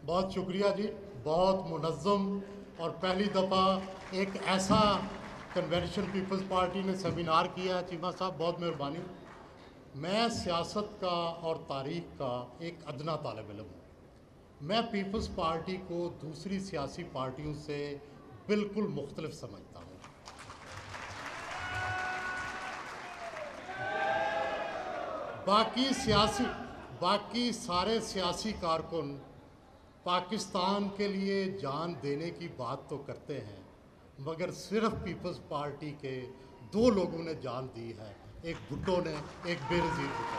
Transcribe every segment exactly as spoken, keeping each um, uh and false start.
बहुत शुक्रिया जी। बहुत मुनज़्ज़म और पहली दफ़ा एक ऐसा कन्वेंशन पीपल्स पार्टी ने सेमिनार किया है। चीमा साहब बहुत मेहरबानी। मैं सियासत का और तारीख़ का एक अदना तालिब इल्म हूँ। मैं पीपल्स पार्टी को दूसरी सियासी पार्टियों से बिल्कुल मुख्तलिफ समझता हूँ। बाकी सियासी बाकी सारे सियासी कारकुन पाकिस्तान के लिए जान देने की बात तो करते हैं, मगर सिर्फ पीपल्स पार्टी के दो लोगों ने जान दी है, एक भुट्टो ने, एक बेनज़ीर भुट्टो।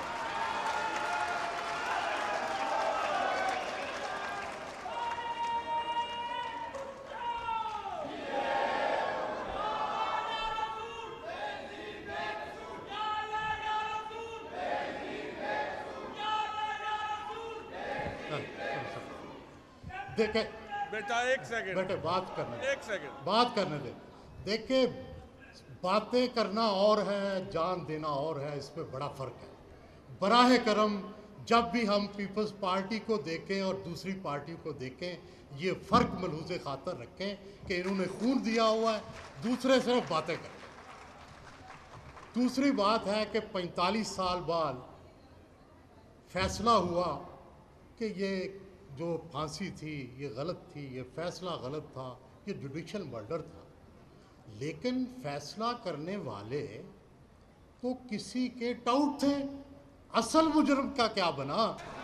देखे बेटा एक सेकंड बेटे बात करने एक सेकंड बात करने दे। देखिए, बातें करना और है, जान देना और है, इसमें बड़ा फ़र्क है। बराह करम जब भी हम पीपल्स पार्टी को देखें और दूसरी पार्टियों को देखें, ये फ़र्क मलहूज़े खातर रखें कि इन्होंने खून दिया हुआ है, दूसरे सिर्फ बातें करें। दूसरी बात है कि पैंतालीस साल बाद फैसला हुआ कि ये जो फांसी थी ये गलत थी, ये फैसला गलत था, ये जुडिशल मर्डर था। लेकिन फैसला करने वाले तो किसी के टाउट थे, असल मुजरम का क्या बना।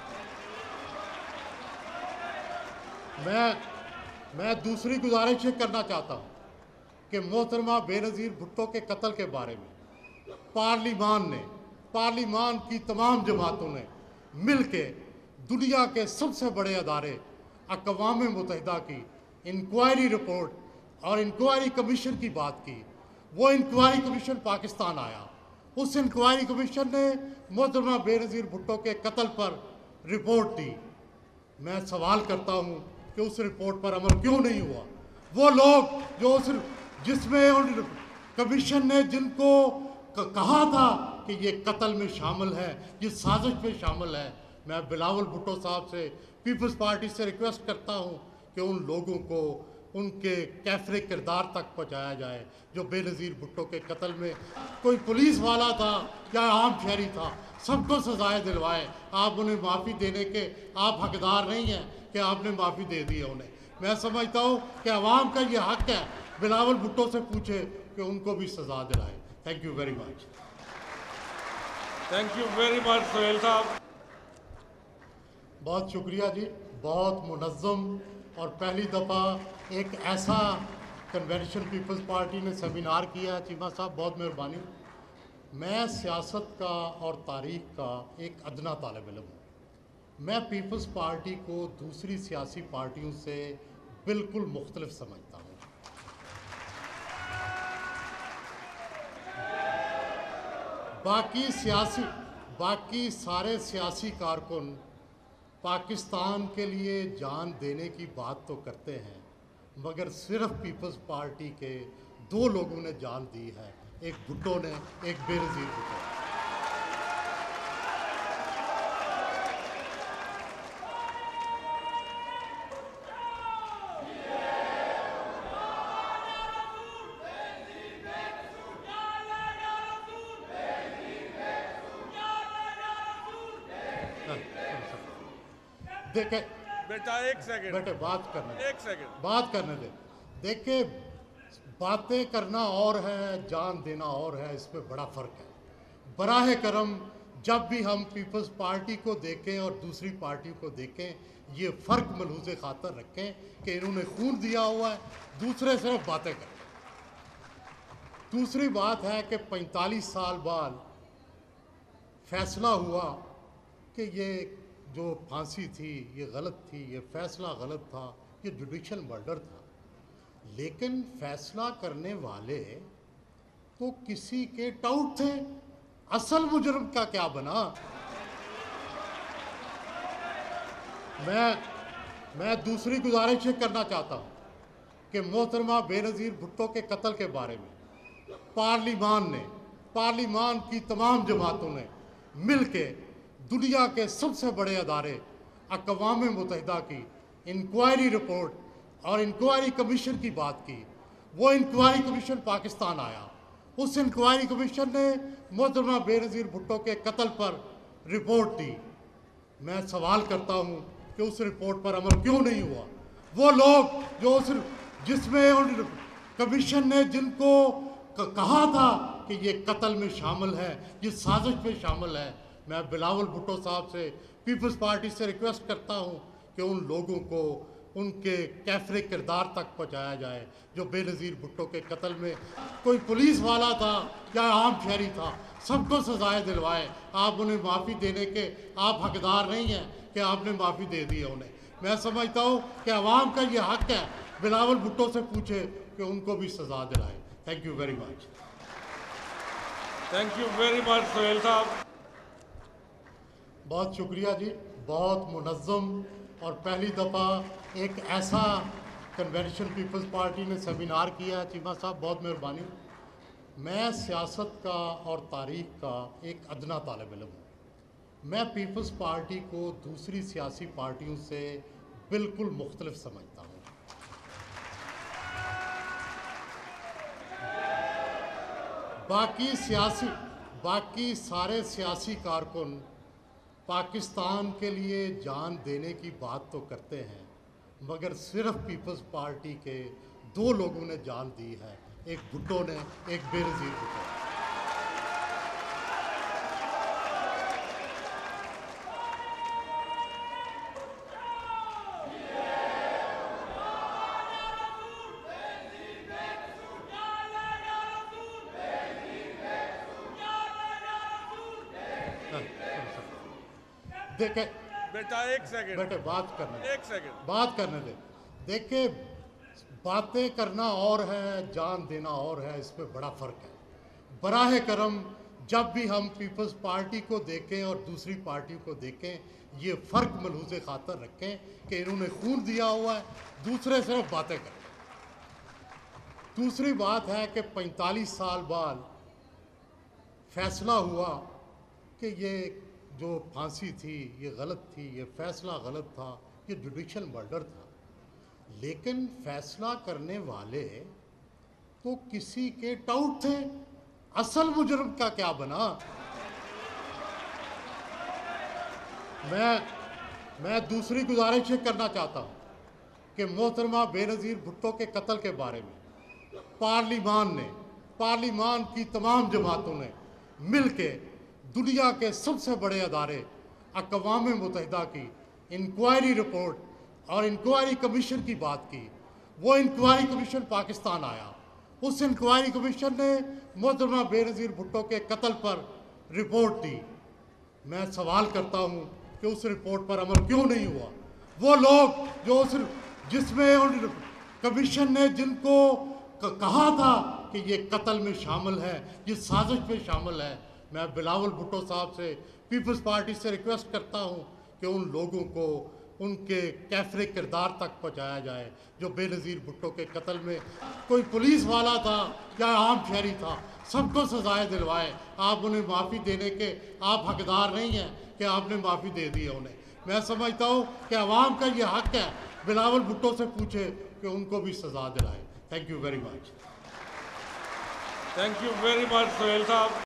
मैं मैं दूसरी गुजारिश करना चाहता हूँ कि मोहतरमा बेनज़ीर भुट्टो के कत्ल के बारे में पार्लिमान ने पार्लिमान की तमाम जमातों ने मिल के दुनिया के सबसे बड़े अदारे अक़वाम मुत्तहिदा की इंक्वायरी रिपोर्ट और इंक्वायरी कमीशन की बात की। वो इंक्वायरी कमीशन पाकिस्तान आया। उस इंक्वायरी कमीशन ने मोहतरमा बेनज़ीर भुट्टो के कत्ल पर रिपोर्ट दी। मैं सवाल करता हूँ कि उस रिपोर्ट पर अमल क्यों नहीं हुआ। वो लोग जो उस जिसमें उन कमीशन ने जिनको कहा था कि ये कत्ल में शामिल है, ये साजिश में शामिल है, मैं बिलावल भुट्टो साहब से पीपल्स पार्टी से रिक्वेस्ट करता हूँ कि उन लोगों को उनके कैफरे किरदार तक पहुँचाया जाए जो बेनज़ीर भुट्टो के कत्ल में कोई पुलिस वाला था या आम शहरी था, सबको सजाएं दिलवाएं। आप उन्हें माफ़ी देने के आप हकदार नहीं हैं कि आपने माफ़ी दे दी है उन्हें। मैं समझता हूँ कि अवाम का ये हक है, बिलावल भुट्टो से पूछे कि उनको भी सजा दिलाए। Thank you very much. Thank you very much Sohail साहब। बहुत शुक्रिया जी। बहुत मुनज़्ज़म और पहली दफ़ा एक ऐसा कन्वेंशन पीपल्स पार्टी ने सेमिनार किया है। चीमा साहब बहुत मेहरबानी। मैं सियासत का और तारीख़ का एक अदना तालिब इल्म हूँ। मैं पीपल्स पार्टी को दूसरी सियासी पार्टियों से बिल्कुल मुख्तलिफ समझता हूँ। बाकी सियासी बाकी सारे सियासी कारकुन पाकिस्तान के लिए जान देने की बात तो करते हैं, मगर सिर्फ पीपल्स पार्टी के दो लोगों ने जान दी है, एक भुट्टो ने, एक बेनज़ीर भुट्टो। देखे बेटा एक सेकंड बेटे बात करने दे। एक सेकंड बात करने दे। देखिए, बातें करना और है, जान देना और है, इसमें बड़ा फ़र्क है। बराह करम जब भी हम पीपल्स पार्टी को देखें और दूसरी पार्टियों को देखें, ये फ़र्क मलहूज़े खातर रखें कि इन्होंने खून दिया हुआ है, दूसरे सिर्फ बातें करें। दूसरी बात है कि पैंतालीस साल बाद फैसला हुआ कि ये जो फांसी थी ये गलत थी, ये फैसला गलत था, ये जुडिशल मर्डर था। लेकिन फैसला करने वाले तो किसी के टाउट थे, असल मुजरम का क्या बना। मैं मैं दूसरी गुजारिश करना चाहता हूँ कि मोहतरमा बेनज़ीर भुट्टो के कत्ल के बारे में पार्लिमान ने पार्लिमान की तमाम जमातों ने मिल के दुनिया के सबसे बड़े अदारे अक़वाम मुत्तहिदा की इंक्वायरी रिपोर्ट और इंक्वायरी कमीशन की बात की, वो इंक्वायरी कमीशन पाकिस्तान आया। उस इंक्वायरी कमीशन ने मोहतरमा बेनज़ीर भुट्टो के कत्ल पर रिपोर्ट दी। मैं सवाल करता हूँ कि उस रिपोर्ट पर अमल क्यों नहीं हुआ? वो लोग जो उस जिसमें उन कमीशन ने जिनको कहा था कि ये कत्ल में शामिल है, ये साजिश में शामिल है, मैं बिलावल भुट्टो साहब से, पीपल्स पार्टी से रिक्वेस्ट करता हूँ कि उन लोगों को उनके कैफरे किरदार तक पहुँचाया जाए जो बेनज़ीर भुट्टो के कत्ल में कोई पुलिस वाला था या आम शहरी था, सबको सजाएं दिलवाएं। आप उन्हें माफ़ी देने के आप हकदार नहीं हैं कि आपने माफ़ी दे दी है उन्हें। मैं समझता हूँ कि अवाम का ये हक है, बिलावल भुट्टो से पूछे कि उनको भी सजा दिलाए। Thank you very much. Thank you very much Sohail साहब। बहुत शुक्रिया जी, बहुत मुनज़्ज़म और पहली दफ़ा एक ऐसा कन्वेंशन पीपल्स पार्टी ने सेमिनार किया है। चीमा साहब बहुत मेहरबानी। मैं सियासत का और तारीख़ का एक अदना तालिब इल्म हूँ। मैं पीपल्स पार्टी को दूसरी सियासी पार्टियों से बिल्कुल मुख्तलिफ समझता हूँ। बाकी सियासी बाकी सारे सियासी कारकुन पाकिस्तान के लिए जान देने की बात तो करते हैं, मगर सिर्फ पीपल्स पार्टी के दो लोगों ने जान दी है, एक भुट्टो ने, एक बेनज़ीर भुट्टो। देखे बेटा एक सेकंड, बेटे बात करने दे, एक सेकंड बात करने दे। देखे बातें करना और है, जान देना और है, इसमें बड़ा फ़र्क है। बराह करम जब भी हम पीपल्स पार्टी को देखें और दूसरी पार्टी को देखें, ये फ़र्क मलहूज़े खातर रखें कि इन्होंने खून दिया हुआ है, दूसरे सिर्फ बातें करें। दूसरी बात है कि पैंतालीस साल बाद फैसला हुआ कि ये जो फांसी थी ये गलत थी, ये फैसला गलत था, ये जुडिशल मर्डर था। लेकिन फैसला करने वाले तो किसी के टाउट थे, असल मुजरम का क्या बना? मैं मैं दूसरी गुजारिश करना चाहता हूँ कि मोहतरमा बेनज़ीर भुट्टो के कत्ल के बारे में पार्लिमान ने पार्लिमान की तमाम जमातों ने मिल के दुनिया के सबसे बड़े अदारे अक़वाम मुत्तहिदा की इंक्वायरी रिपोर्ट और इंक्वायरी कमीशन की बात की। वो इंक्वायरी कमीशन पाकिस्तान आया। उस इंक्वायरी कमीशन ने मोहतरमा बेनज़ीर भुट्टो के कत्ल पर रिपोर्ट दी। मैं सवाल करता हूँ कि उस रिपोर्ट पर अमल क्यों नहीं हुआ? वो लोग जो उस जिसमें उन कमीशन ने जिनको कहा था कि ये कत्ल में शामिल है, ये साजिश में शामिल है, मैं बिलावल भुट्टो साहब से, पीपल्स पार्टी से रिक्वेस्ट करता हूँ कि उन लोगों को उनके कैफरे किरदार तक पहुँचाया जाए जो बेनज़ीर भुट्टो के कत्ल में कोई पुलिस वाला था या आम शहरी था, सबको सजाएं दिलवाएं। आप उन्हें माफ़ी देने के आप हकदार नहीं हैं कि आपने माफ़ी दे दी है उन्हें। मैं समझता हूँ कि अवाम का ये हक है, बिलावल भुट्टो से पूछे कि उनको भी सजा दिलाए। Thank you very much. Thank you very much Sohail साहब।